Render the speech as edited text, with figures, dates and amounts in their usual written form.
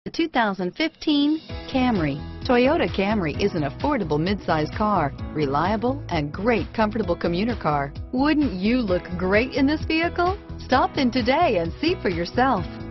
The 2015 Camry. Toyota Camry is an affordable midsize car, reliable and great comfortable commuter car. Wouldn't you look great in this vehicle? Stop in today and see for yourself.